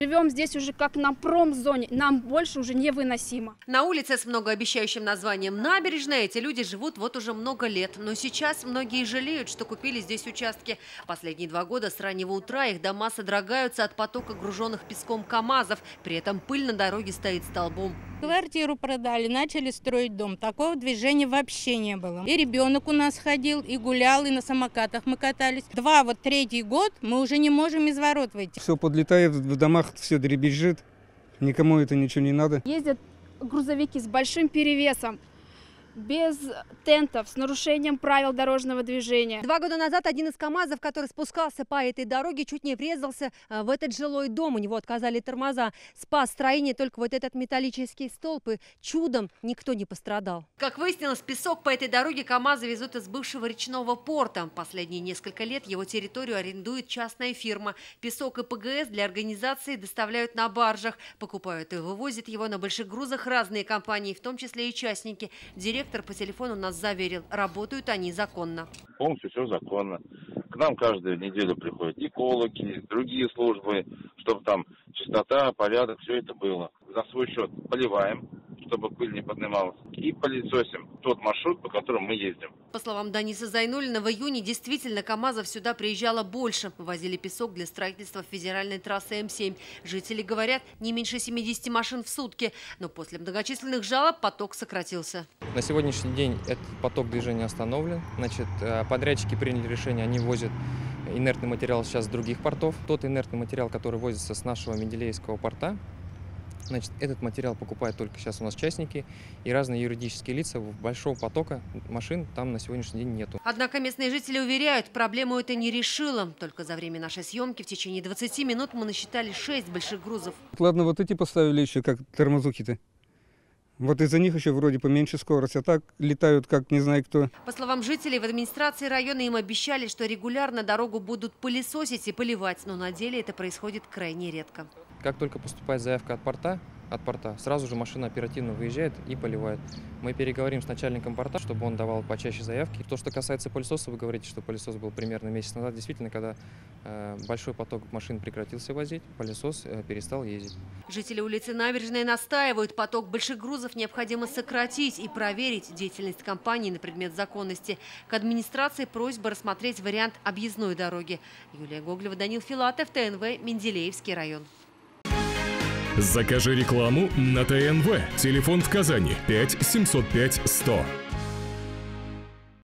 Живем здесь уже как на промзоне, нам больше уже невыносимо. На улице с многообещающим названием «Набережная» эти люди живут вот уже много лет. Но сейчас многие жалеют, что купили здесь участки. Последние 2 года с раннего утра их дома содрогаются от потока груженных песком КАМАЗов. При этом пыль на дороге стоит столбом. Квартиру продали, начали строить дом. Такого движения вообще не было. И ребенок у нас ходил, и гулял, и на самокатах мы катались. 3-й год мы уже не можем из ворот выйти. Все подлетает в домах, все дребезжит. Никому это ничего не надо. Ездят грузовики с большим перевесом, без тентов, с нарушением правил дорожного движения. 2 года назад один из КАМАЗов, который спускался по этой дороге, чуть не врезался в этот жилой дом. У него отказали тормоза. Спас строение только вот этот металлический столб. И чудом никто не пострадал. Как выяснилось, песок по этой дороге КАМАЗы везут из бывшего речного порта. Последние несколько лет его территорию арендует частная фирма. Песок и ПГС для организации доставляют на баржах. Покупают и вывозят его на больших грузах разные компании, в том числе и частники. Директор по телефону нас заверил, работают они законно. Полностью все законно. К нам каждую неделю приходят экологи, другие службы, чтобы там чистота, порядок, все это было. За свой счет поливаем, чтобы пыль не поднималась, и пылесосим тот маршрут, по которому мы ездим. По словам Даниса Зайнуллина, в июне действительно КАМАЗов сюда приезжало больше. Возили песок для строительства федеральной трассы М7. Жители говорят, не меньше 70 машин в сутки. Но после многочисленных жалоб поток сократился. На сегодняшний день этот поток движения остановлен. Значит, подрядчики приняли решение, они возят инертный материал сейчас с других портов. Тот инертный материал, который возится с нашего Менделеевского порта, значит, этот материал покупают только сейчас у нас частники и разные юридические лица. Большого потока машин там на сегодняшний день нету. Однако местные жители уверяют, проблему это не решило. Только за время нашей съемки в течение 20 минут мы насчитали 6 больших грузов. Ладно, вот эти поставили еще, как тормозухи-то. Вот из-за них еще вроде поменьше скорость, а так летают как не знаю кто. По словам жителей, в администрации района им обещали, что регулярно дорогу будут пылесосить и поливать, но на деле это происходит крайне редко. Как только поступает заявка от порта, сразу же машина оперативно выезжает и поливает. Мы переговорим с начальником порта, чтобы он давал почаще заявки. То, что касается пылесоса, вы говорите, что пылесос был примерно месяц назад. Действительно, когда большой поток машин прекратился возить, пылесос перестал ездить. Жители улицы Набережная настаивают, поток больших грузов необходимо сократить и проверить деятельность компании на предмет законности. К администрации просьба рассмотреть вариант объездной дороги. Юлия Гоголева, Данил Филатов, ТНВ, Менделеевский район. Закажи рекламу на ТНВ. Телефон в Казани 5 705 100.